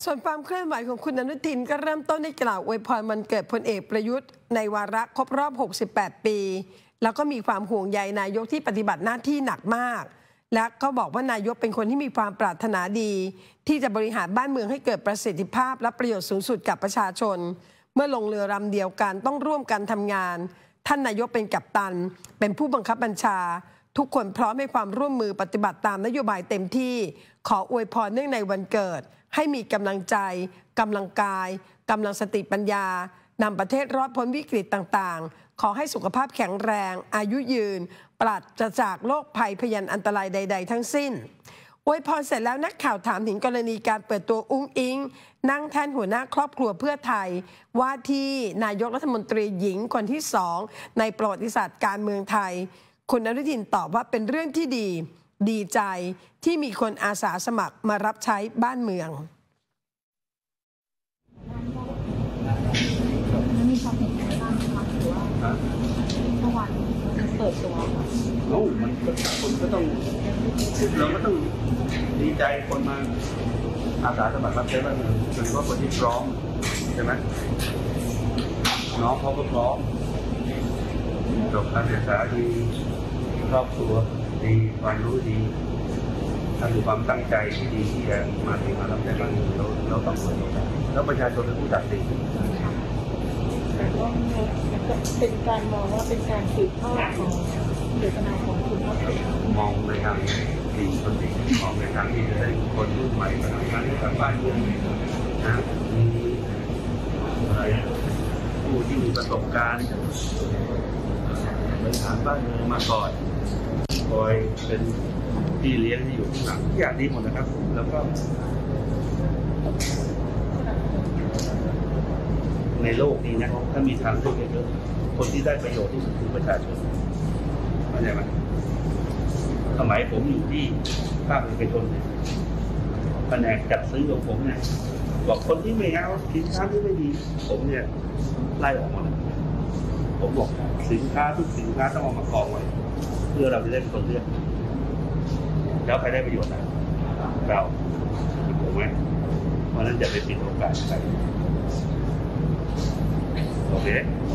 ส่วนความเคลื่อนไหวของคุณอนุทินก็เริ่มต้นได้กล่าวอวยพรวันเกิดพลเอกประยุทธ์ในวาระครบรอบ 68 ปี แล้วก็มีความห่วงใยนายกที่ปฏิบัติหน้าที่หนักมากและก็บอกว่านายกเป็นคนที่มีความปรารถนาดีที่จะบริหารบ้านเมืองให้เกิดประสิทธิภาพและประโยชน์สูงสุดกับประชาชนเมื่อลงเรือลำเดียวกันต้องร่วมกันทำงานท่านนายกเป็นกัปตันเป็นผู้บังคับบัญชาทุกคนพร้อมให้ความร่วมมือปฏิบัติตามนโยบายเต็มที่ขออวยพรเนื่องในวันเกิดให้มีกำลังใจกำลังกายกำลังสติปัญญานำประเทศรอดพ้นวิกฤตต่างๆขอให้สุขภาพแข็งแรงอายุยืนปราศจากโรคภัยพยันอันตรายใดๆทั้งสิ้นอวยพรเสร็จแล้วนักข่าวถามถึงกรณีการเปิดตัวอุ้งอิงนั่งแทนหัวหน้าครอบครัวเพื่อไทยว่าที่นายกรัฐมนตรีหญิงคนที่2ในประวัติศาสตร์การเมืองไทยคุณอนุทินตอบว่าเป็นเรื่องที่ดีใจที่มีคนอาสาสมัครมารับใช้บ้านเมืองมีความเห็นอะไรบ้างไหมคะหรือว่าเมื่อวานเปิดตัวมันคนก็ต้องเราก็ต้องดีใจคนมาอาสาสมัครรับใช้บ้านเมืองโดยเฉพาะคนที่พร้อมใช่ไหมน้องเขาก็พร้อมจบการศึกษาดีครอบครัวดีความรู้ดีถ้ามีความตั้งใจที่ดีที่จะมารับใช้บ้านเมืองเราต้องเปิดโอกาสแล้วประชาชนเป็นผู้ตัดสินแต่ว่าเป็นการมองว่าเป็นการสืบทอดของเจตนาของคุณพ่อมองในทางดีคนดีมองในทางที่จะได้คนรุ่นใหม่มาทำงานให้กับบ้านเมืองนะมีอะไรผู้ที่มีประสบการณ์บริหารบ้านเมืองมาก่อนคอยเป็นพี่เลี้ยงที่อยู่ข้างหลังอย่างดีหมดนะครับแล้วก็ในโลกนี้นะถ้ามีทางเลือกเยอะคนที่ได้ประโยชน์ที่สุดคือประชาชนเข้าใจไหมสมัยผมอยู่ที่ภาคเอกชนแผนกจัดซื้อของผมเนี่ยบอกคนที่ไม่เอาสินค้าที่ไม่ดีผมเนี่ยไล่ออกหมดผมบอกสินค้าทุกสินค้าต้องเอามากองไว้เพื่อเราจะได้เป็นคนเลือกแล้วใครได้ประโยชน์นะเราถูกไหมเพราะนั้นจะไปปิดโอกาสใครโอเค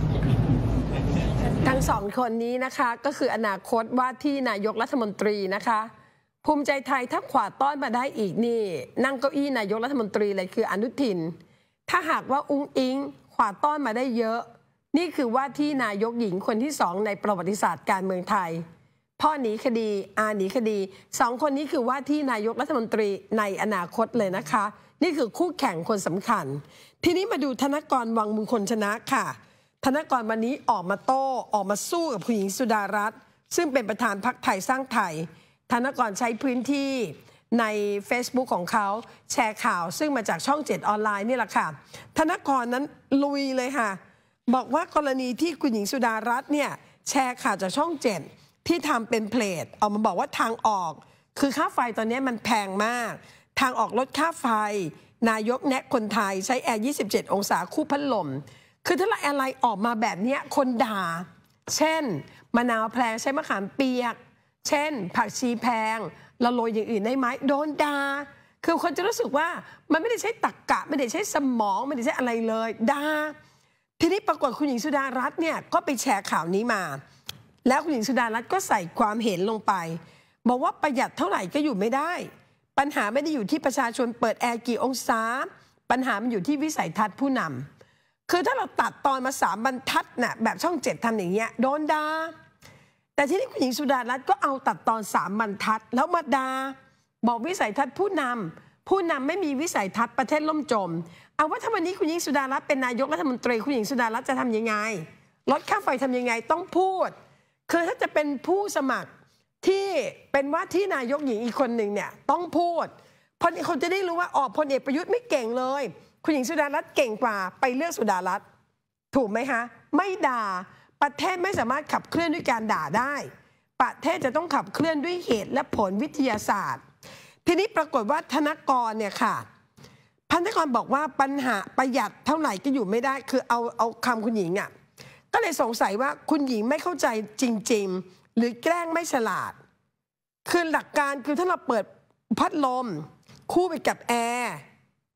ทั้งสองคนนี้นะคะก็คืออนาคตว่าที่นายกรัฐมนตรีนะคะภูมิใจไทยถ้าขวาต้อนมาได้อีกนี่นั่งเก้าอี้นายกรัฐมนตรีเลยคืออนุทินถ้าหากว่าอุ้งอิงขวาต้อนมาได้เยอะนี่คือว่าที่นายกหญิงคนที่2ในประวัติศาสตร์การเมืองไทยพ่อหนีคดีอาหนีคดี2คนนี้คือว่าที่นายกรัฐมนตรีในอนาคตเลยนะคะนี่คือคู่แข่งคนสำคัญทีนี้มาดูธนกรวังมงคลชนะค่ะธนกรวันนี้ออกมาโต้ออกมาสู้กับคุณหญิงสุดารัตน์ซึ่งเป็นประธานพรรคไทยสร้างไทยธนกรใช้พื้นที่ใน Facebook ของเขาแชร์ข่าวซึ่งมาจากช่อง7ออนไลน์นี่แหละค่ะธนกรนั้นลุยเลยค่ะบอกว่ากรณีที่คุณหญิงสุดารัตน์เนี่ยแชร์ข่าวจากช่อง7ที่ทำเป็นเพลทออกมาบอกว่าทางออกคือค่าไฟตอนนี้มันแพงมากทางออกลดค่าไฟนายกแนะคนไทยใช้แอร์27องศาคู่พัดลมคือถ้าอะไรออกมาแบบนี้คนด่าเช่นมะนาวแพงใช้มะขามเปียกเช่นผักชีแพงเราโรยอย่างอื่นได้ไหมโดนด่าคือคนจะรู้สึกว่ามันไม่ได้ใช้ตรรกะไม่ได้ใช้สมองไม่ได้ใช้อะไรเลยด่าทีนี้ปรากฏคุณหญิงสุดารัตน์เนี่ยก็ไปแชร์ข่าวนี้มาแล้วคุณหญิงสุดารัตน์ก็ใส่ความเห็นลงไปบอกว่าประหยัดเท่าไหร่ก็อยู่ไม่ได้ปัญหาไม่ได้อยู่ที่ประชาชนเปิดแอร์กี่องศาปัญหามันอยู่ที่วิสัยทัศน์ผู้นำคือถ้าเราตัดตอนมา3บรรทัดน่ะแบบช่อง7ทำอย่างเงี้ยโดนด่าแต่ที่นี่คุณหญิงสุดารัตน์ก็เอาตัดตอน3บรรทัดแล้วมาด่าบอกวิสัยทัศน์ผู้นำไม่มีวิสัยทัศน์ประเทศล่มจมเอาว่าถ้าวันนี้คุณหญิงสุดารัตน์เป็นนายกรัฐมนตรีคุณหญิงสุดารัตน์จะทำยังไงลดค่าไฟทำยังไงต้องพูดคือถ้าจะเป็นผู้สมัครที่เป็นว่าที่นายกหญิงอีกคนหนึ่งเนี่ยต้องพูดเพราะคนจะได้รู้ว่าพลเอกประยุทธ์ไม่เก่งเลยคุณหญิงสุดารัตน์เก่งกว่าไปเลือกสุดารัตน์ถูกไหมคะไม่ด่าประเทศไม่สามารถขับเคลื่อนด้วยการด่าได้ประเทศจะต้องขับเคลื่อนด้วยเหตุและผลวิทยาศาสตร์ทีนี้ปรากฏว่าธนกรเนี่ยค่ะธนกรบอกว่าปัญหาประหยัดเท่าไหร่ก็อยู่ไม่ได้คือเอาคำคุณหญิงอ่ะก็เลยสงสัยว่าคุณหญิงไม่เข้าใจจริงๆหรือแกล้งไม่ฉลาดคือหลักการคือถ้าเราเปิดพัดลมคู่ไปกับแอร์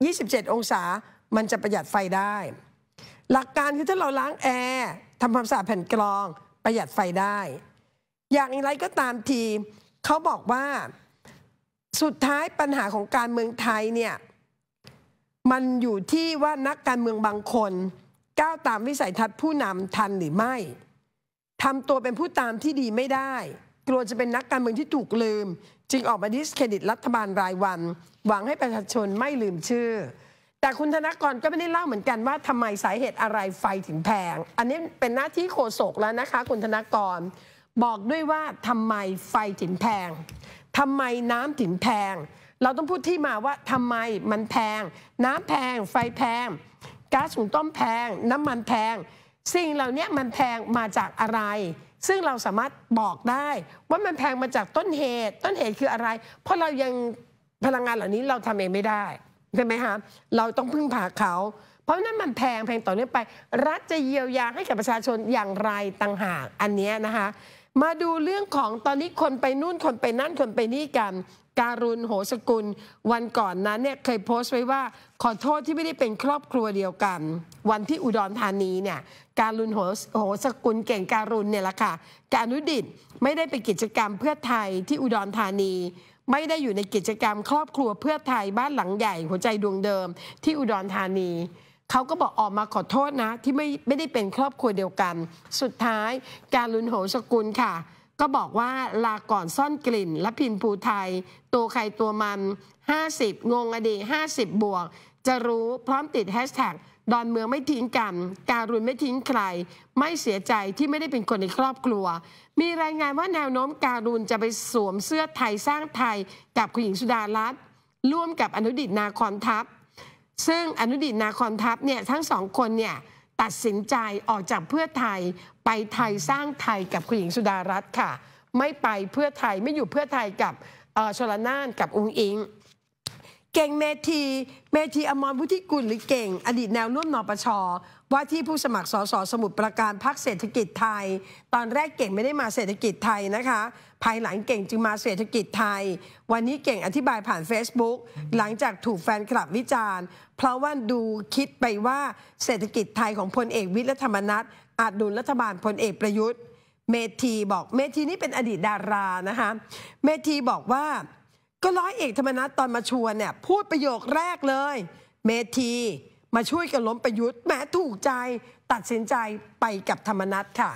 27 องศามันจะประหยัดไฟได้ หลักการคือถ้าเราล้างแอร์ทำความสะอาดแผ่นกรองประหยัดไฟได้ อย่างไรก็ตามทีเขาบอกว่าสุดท้ายปัญหาของการเมืองไทยเนี่ยมันอยู่ที่ว่านักการเมืองบางคนก้าวตามวิสัยทัศน์ผู้นำทันหรือไม่ทำตัวเป็นผู้ตามที่ดีไม่ได้กลัวจะเป็นนักการเมืองที่ถูกลืมจึงออกมาดิสเครดิตรัฐบาลรายวันหวังให้ประชาชนไม่ลืมชื่อแต่คุณธนกรก็ไม่ได้เล่าเหมือนกันว่าทำไมสาเหตุอะไรไฟถึงแพงอันนี้เป็นหน้าที่โฆษกแล้วนะคะคุณธนกรบอกด้วยว่าทำไมไฟถึงแพงทำไมน้ำถึงแพงเราต้องพูดที่มาว่าทำไมมันแพงน้ำแพงไฟแพงก๊าซหุงต้มแพงน้ำมันแพงสิ่งเหล่านี้มันแพงมาจากอะไรซึ่งเราสามารถบอกได้ว่ามันแพงมาจากต้นเหตุคืออะไรเพราะเรายังพลังงานเหล่านี้เราทำเองไม่ได้ใช่ไหมคะเราต้องพึ่งพาเขาเพราะนั้นมันแพงต่อเนื่องไปรัฐจะเยียวยาให้กับประชาชนอย่างไรต่างหากอันนี้นะคะมาดูเรื่องของตอนนี้คนไปนู่นคนไปนั่นคนไปนี่กันการุณโหสกุลวันก่อนนั้นเนี่ยเคยโพสต์ไว้ว่าขอโทษที่ไม่ได้เป็นครอบครัวเดียวกันวันที่อุดรธานีเนี่ยการุณโหสกุลเก่งการุณเนี่ยแหละค่ะการอนุดิษฐ์ไม่ได้ไปกิจกรรมเพื่อไทยที่อุดรธานีไม่ได้อยู่ในกิจกรรมครอบครัวเพื่อไทยบ้านหลังใหญ่หัวใจดวงเดิมที่อุดรธานีเขาก็บอกออกมาขอโทษนะที่ไม่ได้เป็นครอบครัวเดียวกันสุดท้ายการุณโหสกุลค่ะก็บอกว่าลาก่อนซ่อนกลิ่นและพินภูไทยตัวใครตัวมัน50งงอดี50บวกจะรู้พร้อมติดแฮชแท็กดอนเมืองไม่ทิ้งกันการุณไม่ทิ้งใครไม่เสียใจที่ไม่ได้เป็นคนในครอบครัวมีรายงานว่าแนวโน้มการุณจะไปสวมเสื้อไทยสร้างไทยกับคุณหญิงสุดารัตน์ร่วมกับอนุดิษฐ์นาคอนทัพซึ่งอนุดิษฐ์นาคอนทัพเนี่ยทั้งสองคนเนี่ยตัดสินใจออกจากเพื่อไทยไปไทยสร้างไทยกับคุณหญิงสุดารัตน์ค่ะไม่ไปเพื่อไทยไม่อยู่เพื่อไทยกับชลน่านกับอุ๊งอิ๊งเก่งเมธีอมรวุฒิกุลหรือเก่งอดีตแนวร่วมนปช.ว่าที่ผู้สมัครสสสมุทรปราการพรรคเศรษฐกิจไทยตอนแรกเก่งไม่ได้มาเศรษฐกิจไทยนะคะภายหลังเก่งจึงมาเศรษฐกิจไทยวันนี้เก่งอธิบายผ่าน Facebook หลังจากถูกแฟนคลับวิจารณ์เพราะว่าดูคิดไปว่าเศรษฐกิจไทยของพลเอกวิทย์และธรรมนัสอาจหนุนรัฐบาลพลเอกประยุทธ์เมธีนี่เป็นอดีตดารานะคะเมธีบอกว่าก็ร้อยเอกธรรมนัสตอนมาชวนเนี่ยพูดประโยคแรกเลยเมธีมาช่วยกันล้มประยุทธ์แม้ถูกใจตัดสินใจไปกับธรรมนัสค่ะ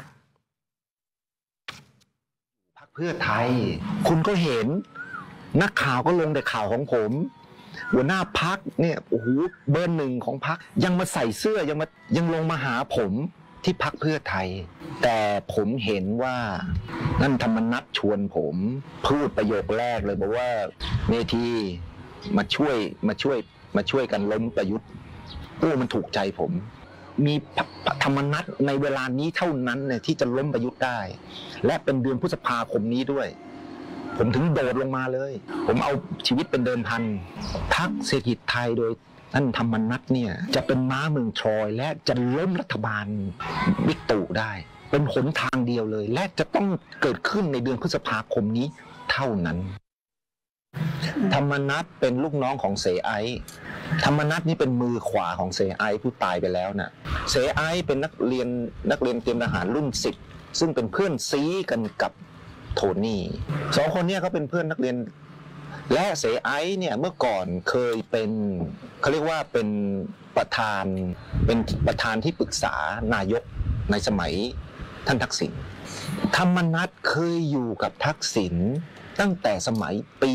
พรรคเพื่อไทยคุณก็เห็นนักข่าวก็ลงแต่ข่าวของผมหัวหน้าพรรคเนี่ยโอ้โหเบอร์หนึ่งของพรรคยังมาใส่เสื้อยังลงมาหาผมที่พรรคเพื่อไทยแต่ผมเห็นว่านั่นธรรมนัสชวนผมพูดประโยคแรกเลยบอกว่าเมธีมาช่วยกันล้มประยุทธ์โอ้มันถูกใจผมมีธรรมนัสในเวลานี้เท่านั้นเนี่ยที่จะล้มประยุทธ์ได้และเป็นเดือนพฤษภาคมนี้ด้วยผมถึงโดดลงมาเลยผมเอาชีวิตเป็นเดิมพันพรรคเศรษฐกิจไทยโดยท่านธรรมนัสเนี่ยจะเป็นม้าเมืองทรอยและจะล้มรัฐบาลบิ๊กตู่ได้เป็นหนทางเดียวเลยและจะต้องเกิดขึ้นในเดือนพฤษภาคมนี้เท่านั้นธรรมนัสเป็นลูกน้องของเสไอธรรมนัสนี่เป็นมือขวาของเสไอผู้ตายไปแล้วนะเสไอเป็นนักเรียนเตรียมทหารรุ่น10ซึ่งเป็นเพื่อนซีกันกับโทนี่สองคนนี้เขาเป็นเพื่อนนักเรียนและเสไอเนี่ยเมื่อก่อนเคยเป็นเขาเรียกว่าเป็นประธานที่ปรึกษานายกในสมัยท่านทักษิณธรรมนัสเคยอยู่กับทักษิณตั้งแต่สมัยปี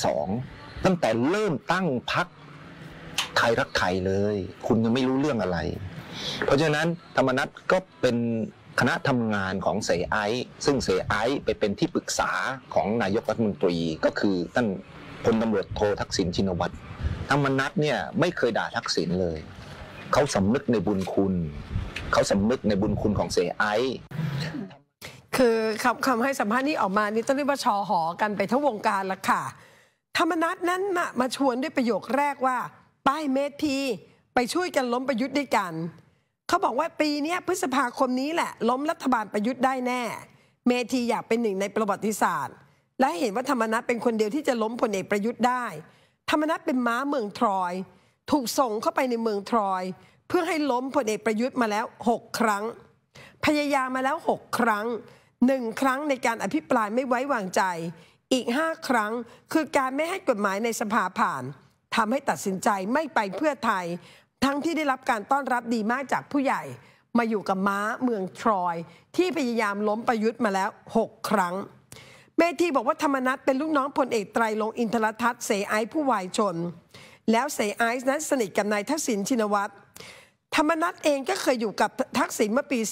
42ตั้งแต่เริ่มตั้งพรรคไทยรักไทยเลยคุณยังไม่รู้เรื่องอะไรเพราะฉะนั้นธรรมนัสก็เป็นคณะทำงานของเสไอซึ่งเสไอไปเป็นที่ปรึกษาของนายกรัฐมนตรีก็คือท่านพลตำรวจโททักษิณชินวัตรธรรมนัสเนี่ยไม่เคยด่าทักษิณเลยเขาสำนึกในบุญคุณเขาสำนึกในบุญคุณของเสไอคือคำให้สัมภาษณ์นี้ออกมานี่ต้องเรียกว่าชอหอกันไปทั้งวงการละค่ะธรรมนัสนั้นมาชวนด้วยประโยคแรกว่าป้ายเมธีไปช่วยกันล้มประยุทธ์ด้วยกันเขาบอกว่าปีนี้พฤษภาคมนี้แหละล้มรัฐบาลประยุทธ์ได้แน่เมธีอยากเป็นหนึ่งในประวัติศาสตร์และเห็นว่าธรรมนัสเป็นคนเดียวที่จะล้มพลเอกประยุทธ์ได้ธรรมนัสเป็นม้าเมืองทรอยถูกส่งเข้าไปในเมืองทรอยเพื่อให้ล้มพลเอกประยุทธ์มาแล้ว6 ครั้งพยายามมาแล้ว6 ครั้ง1 ครั้งในการอภิปรายไม่ไว้วางใจอีก5 ครั้งคือการไม่ให้กฎหมายในสภาผ่านทำให้ตัดสินใจไม่ไปเพื่อไทยทั้งที่ได้รับการต้อนรับดีมากจากผู้ใหญ่มาอยู่กับม้าเมืองทรอยที่พยายามล้มประยุทธ์มาแล้ว6 ครั้งเมธีบอกว่าธรรมนัสเป็นลูกน้องพลเอกไตรรงค์อินทรทัศน์เสไอผู้วายชนแล้วเสไอนั้นสนิทกับนายทักษิณชินวัตรธรรมนัสเองก็เคยอยู่กับทักษิณเมื่อปี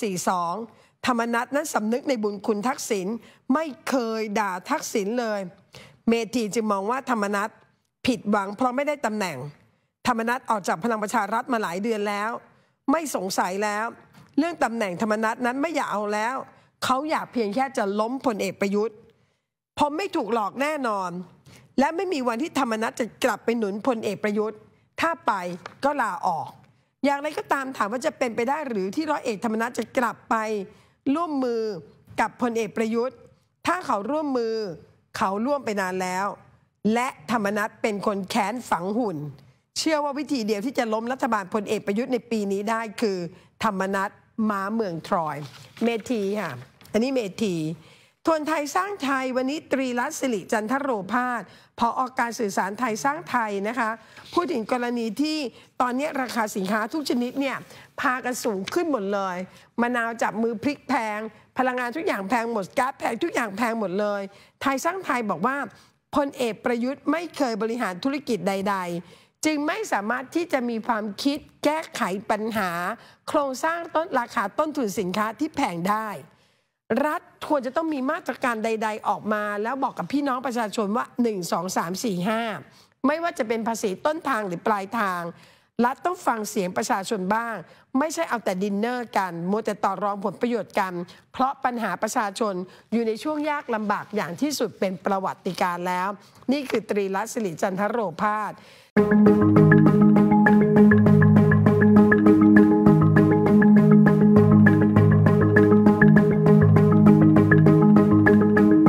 42ธรรมนัสนั้นสำนึกในบุญคุณทักษิณไม่เคยด่าทักษิณเลยเมธีจึงมองว่าธรรมนัสผิดหวังเพราะไม่ได้ตำแหน่งธรรมนัสออกจากพลังประชารัฐมาหลายเดือนแล้วไม่สงสัยแล้วเรื่องตำแหน่งธรรมนัสนั้นไม่อยากเอาแล้วเขาอยากเพียงแค่จะล้มพลเอกประยุทธ์ผมไม่ถูกหลอกแน่นอนและไม่มีวันที่ธรรมนัสจะกลับไปหนุนพลเอกประยุทธ์ถ้าไปก็ลาออกอย่างไรก็ตามถามว่าจะเป็นไปได้หรือที่ร้อยเอกธรรมนัสจะกลับไปร่วมมือกับพลเอกประยุทธ์ถ้าเขาร่วมมือเขาร่วมไปนานแล้วและธรรมนัสเป็นคนแค้นฝังหุ่นเชื่อว่าวิธีเดียวที่จะล้มรัฐบาลพลเอกประยุทธ์ในปีนี้ได้คือธรรมนัสม้าเมืองทรอยเมธีค่ะอันนี้เมธีทวนไทยสร้างไทยวันนี้ตรีรัตน์สิริจันทโรภาสผอ.การสื่อสารไทยสร้างไทยนะคะพูดถึงกรณีที่ตอนนี้ราคาสินค้าทุกชนิดเนี่ยพากันสูงขึ้นหมดเลยมะนาวจับมือพริกแพงพลังงานทุกอย่างแพงหมดก๊าซแพงทุกอย่างแพงหมดเลยไทยสร้างไทยบอกว่าพลเอกประยุทธ์ไม่เคยบริหารธุรกิจใดๆจึงไม่สามารถที่จะมีความคิดแก้ไขปัญหาโครงสร้างราคาต้นทุนสินค้าที่แพงได้รัฐควรจะต้องมีมาตรการใดๆออกมาแล้วบอกกับพี่น้องประชาชนว่า1 2 3 4 5ไม่ว่าจะเป็นภาษีต้นทางหรือปลายทางรัฐต้องฟังเสียงประชาชนบ้างไม่ใช่เอาแต่ดินเนอร์กันมัวแต่ต่อรองผลประโยชน์กันเพราะปัญหาประชาชนอยู่ในช่วงยากลำบากอย่างที่สุดเป็นประวัติการณ์แล้วนี่คือตรีรัตน์สิริจันทโรภาส